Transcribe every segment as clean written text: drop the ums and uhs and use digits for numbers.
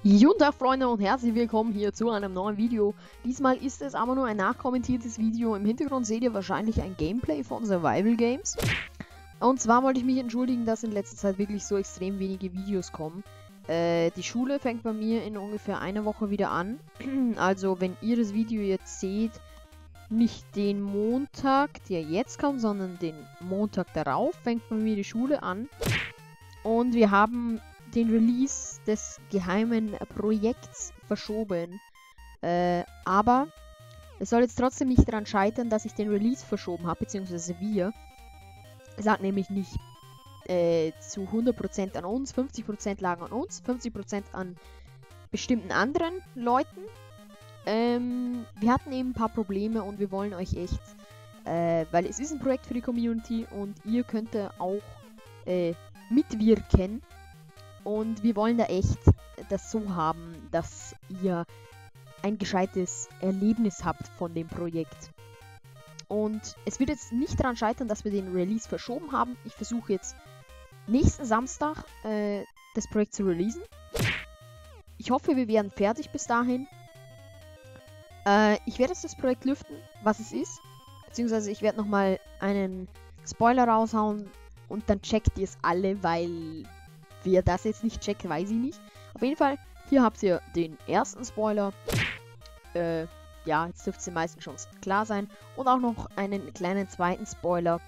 Guten Tag, Freunde, und herzlich willkommen hier zu einem neuen Video. Diesmal ist es aber nur ein nachkommentiertes Video. Im Hintergrund seht ihr wahrscheinlich ein Gameplay von Survival Games. Und zwar wollte ich mich entschuldigen, dass in letzter Zeit wirklich so extrem wenige Videos kommen. Die Schule fängt bei mir in ungefähr einer Woche wieder an. Also, wenn ihr das Video jetzt seht, nicht den Montag, der jetzt kommt, sondern den Montag darauf, fängt bei mir die Schule an. Und wir haben den Release des geheimen Projekts verschoben. Aber es soll jetzt trotzdem nicht daran scheitern, dass ich den Release verschoben habe, beziehungsweise wir. Es lag nämlich nicht zu 100% an uns, 50% lagen an uns, 50% an bestimmten anderen Leuten. Wir hatten eben ein paar Probleme und wir wollen euch echt, weil es ist ein Projekt für die Community und ihr könnt da auch mitwirken. Und wir wollen da echt das so haben, dass ihr ein gescheites Erlebnis habt von dem Projekt. Und es wird jetzt nicht daran scheitern, dass wir den Release verschoben haben. Ich versuche jetzt nächsten Samstag das Projekt zu releasen. Ich hoffe, wir werden fertig bis dahin. Ich werde jetzt das Projekt lüften, was es ist. Beziehungsweise ich werde nochmal einen Spoiler raushauen und dann checkt ihr es alle, weil... Wer das jetzt nicht checkt, weiß ich nicht. Auf jeden Fall, hier habt ihr den ersten Spoiler. Ja, jetzt dürfte es den meisten schon klar sein. Und auch noch einen kleinen zweiten Spoiler.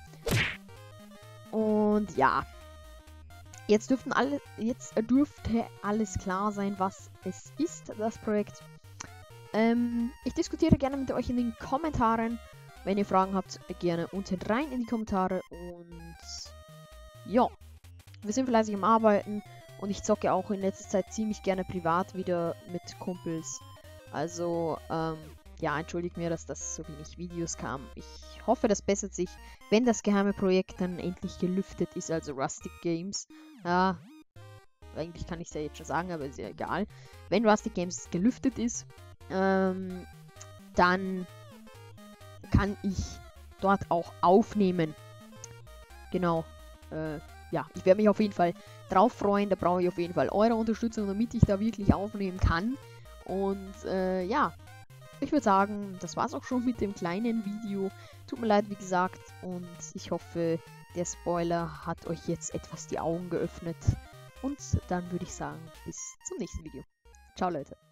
Und ja. Jetzt dürfte alles klar sein, was es ist, das Projekt. Ich diskutiere gerne mit euch in den Kommentaren. Wenn ihr Fragen habt, gerne unten rein in die Kommentare. Und ja. Wir sind fleißig am Arbeiten und ich zocke auch in letzter Zeit ziemlich gerne privat wieder mit Kumpels. Also, ja, entschuldigt mir, dass das so wenig Videos kam. Ich hoffe, das bessert sich, wenn das geheime Projekt dann endlich gelüftet ist, also Rustic Games. Ja, eigentlich kann ich es ja jetzt schon sagen, aber ist ja egal. Wenn Rustic Games gelüftet ist, dann kann ich dort auch aufnehmen. Genau, ja, ich werde mich auf jeden Fall drauf freuen. Da brauche ich auf jeden Fall eure Unterstützung, damit ich da wirklich aufnehmen kann. Und ja, ich würde sagen, das war's auch schon mit dem kleinen Video. Tut mir leid, wie gesagt. Und ich hoffe, der Spoiler hat euch jetzt etwas die Augen geöffnet. Und dann würde ich sagen, bis zum nächsten Video. Ciao, Leute.